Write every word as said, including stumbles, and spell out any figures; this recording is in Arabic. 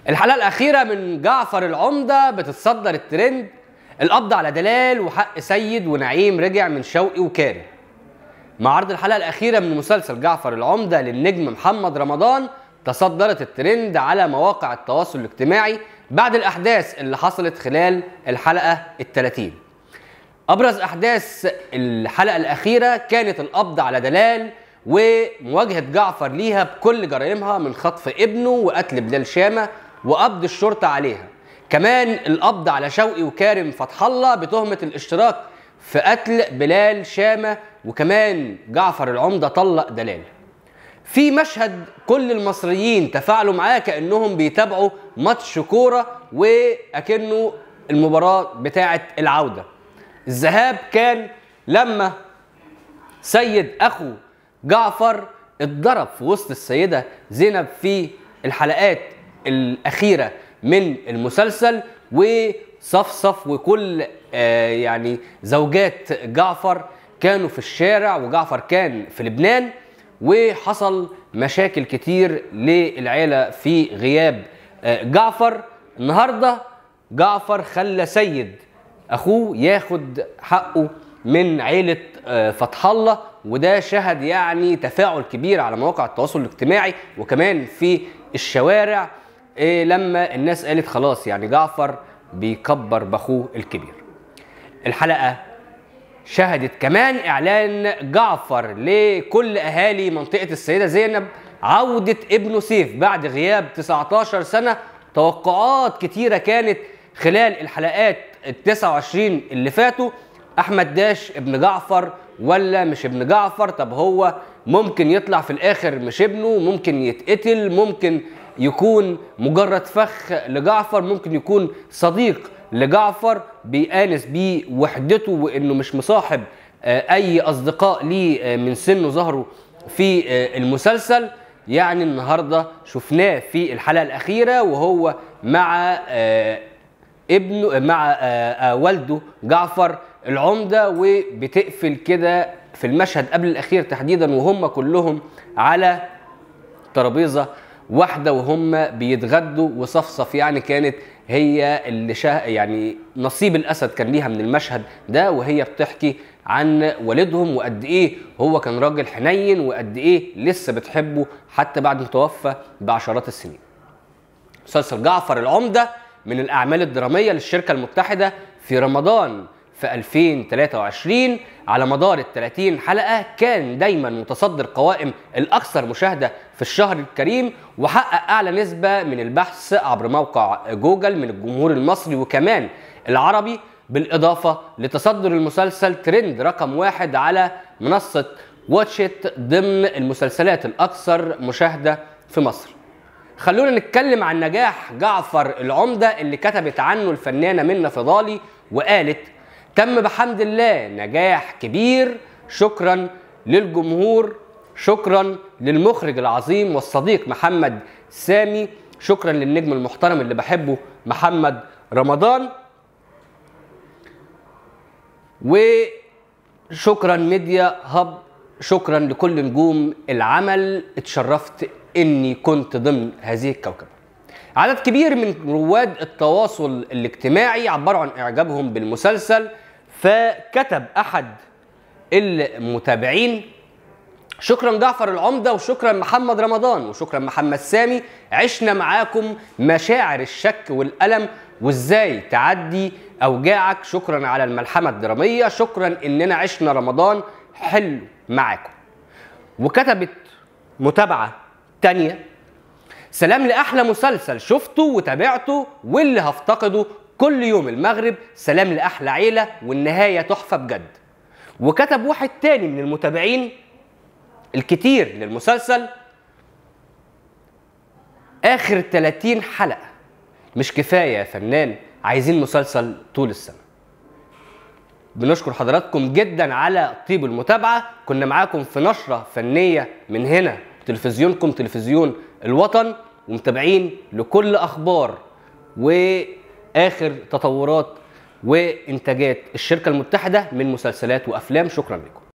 الحلقة الأخيرة من جعفر العمدة بتتصدر الترند. القبض على دلال وحق سيد ونعيم رجع من شوقي وكارم. مع عرض الحلقة الأخيرة من مسلسل جعفر العمدة للنجم محمد رمضان تصدرت الترند على مواقع التواصل الاجتماعي بعد الأحداث اللي حصلت خلال الحلقة الثلاثين. أبرز أحداث الحلقة الأخيرة كانت القبض على دلال ومواجهة جعفر ليها بكل جرائمها من خطف ابنه وقتل بلال شامة وقبض الشرطة عليها. كمان القبض على شوقي وكارم فتح الله بتهمة الاشتراك في قتل بلال شامة، وكمان جعفر العمدة طلق دلال. في مشهد كل المصريين تفاعلوا معاه كأنهم بيتابعوا ماتش كورة وأكنه المباراة بتاعة العودة. الذهاب كان لما سيد أخو جعفر اتضرب في وسط السيدة زينب في الحلقات الأخيرة من المسلسل، وصفصف وكل آه يعني زوجات جعفر كانوا في الشارع وجعفر كان في لبنان، وحصل مشاكل كتير للعيلة في غياب آه جعفر. النهاردة جعفر خلى سيد أخوه ياخد حقه من عيلة آه فتح الله، وده شهد يعني تفاعل كبير على مواقع التواصل الاجتماعي وكمان في الشوارع إيه لما الناس قالت خلاص يعني جعفر بيكبر باخوه الكبير. الحلقة شهدت كمان اعلان جعفر لكل اهالي منطقة السيدة زينب عودة ابنه سيف بعد غياب تسعتاشر سنة. توقعات كتيرة كانت خلال الحلقات التسعة وعشرين اللي فاتوا، احمد داش ابن جعفر ولا مش ابن جعفر؟ طب هو ممكن يطلع في الاخر مش ابنه، ممكن يتقتل، ممكن يكون مجرد فخ لجعفر، ممكن يكون صديق لجعفر بيآنس بيه وحدته وانه مش مصاحب اي اصدقاء ليه من سنه ظهروا في المسلسل. يعني النهارده شفناه في الحلقة الأخيرة وهو مع ابنه مع والده جعفر العمدة، وبتقفل كده في المشهد قبل الأخير تحديدا وهم كلهم على ترابيزة واحدة وهم بيتغدوا وصفصف. يعني كانت هي اللي شه... يعني نصيب الأسد كان ليها من المشهد ده، وهي بتحكي عن والدهم وقد إيه هو كان راجل حنين وقد إيه لسه بتحبه حتى بعد ما توفى بعشرات السنين. مسلسل جعفر العمدة من الأعمال الدرامية للشركة المتحدة في رمضان في ألفين وتلاتة وعشرين على مدار الثلاثين حلقة كان دايما متصدر قوائم الأكثر مشاهدة في الشهر الكريم، وحقق أعلى نسبة من البحث عبر موقع جوجل من الجمهور المصري وكمان العربي، بالإضافة لتصدر المسلسل ترند رقم واحد على منصة واتشيت ضمن المسلسلات الأكثر مشاهدة في مصر. خلونا نتكلم عن نجاح جعفر العمدة اللي كتبت عنه الفنانة منى فضالي وقالت: تم بحمد الله نجاح كبير، شكرا للجمهور، شكرا للمخرج العظيم والصديق محمد سامي، شكرا للنجم المحترم اللي بحبه محمد رمضان، وشكرا ميديا هاب، شكرا لكل نجوم العمل، اتشرفت اني كنت ضمن هذه الكوكبة. عدد كبير من رواد التواصل الاجتماعي عبروا عن اعجابهم بالمسلسل، فكتب احد المتابعين: شكرا جعفر العمدة وشكرا محمد رمضان وشكرا محمد سامي، عشنا معاكم مشاعر الشك والألم وازاي تعدي اوجاعك، شكرا على الملحمة الدرامية، شكرا اننا عشنا رمضان حلو معاكم. وكتبت متابعة تانية: سلام لأحلى مسلسل شفته وتابعته واللي هفتقده كل يوم المغرب، سلام لأحلى عيلة والنهاية تحفة بجد. وكتب واحد تاني من المتابعين الكتير للمسلسل: آخر ثلاثين حلقة مش كفاية يا فنان، عايزين مسلسل طول السنة. بنشكر حضراتكم جدا على طيب المتابعة. كنا معاكم في نشرة فنية من هنا تلفزيونكم تلفزيون الوطن، ومتابعين لكل أخبار وآخر تطورات وإنتاجات الشركة المتحدة من مسلسلات وأفلام. شكرا لكم.